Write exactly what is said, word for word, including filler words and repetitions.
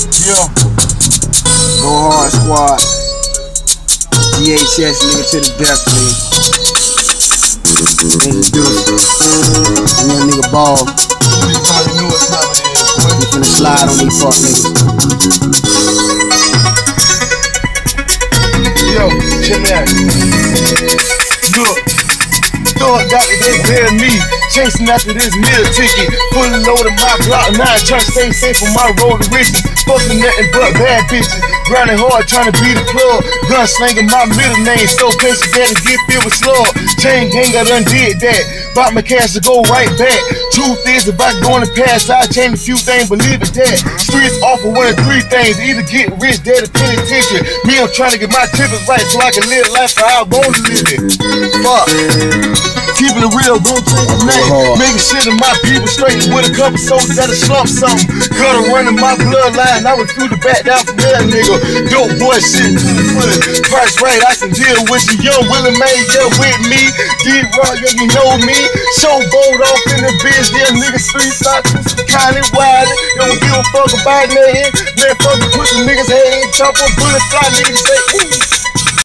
Yeah. Go Hard Squad. D H S nigga to the death, nigga. Introduce. Young nigga Ball. You probably knew what time it is, boy. We finna slide on these fuck niggas. Yo, check me out. Look, thought got to this bare me. Chasing after this meal ticket. Fully loaded my block nine. Trying to stay safe on my road to riches. Fucking nothing but bad bitches. Grinding hard, trying to be the plug. Gun slinging my middle name. So patient that to get filled with slug. Chain gang, I done did that. Bought my cash to go right back. Truth is, if I go in the past, I change a few things, believe it that. Streets offer one of three things. Either get rich, dead, or penitentiary. Me, I'm trying to get my tippers right so I can live life how I want to live it. Fuck. Keeping it real, don't change the name. Making shit of my people straight with a couple soldiers that'll slump something. Cutter running my bloodline, I refuse to back down from that nigga. Dope boy shit to the foot. Price right, I can deal with you. Young Willie Mae, yeah, with me. D-Rock, yeah, you know me. Show bold off in the bitch, yeah, nigga street side, kinda wild. Don't give a fuck about nothing. Man, fuck the pussy niggas head, chop up bullet fly, niggas say, ooh.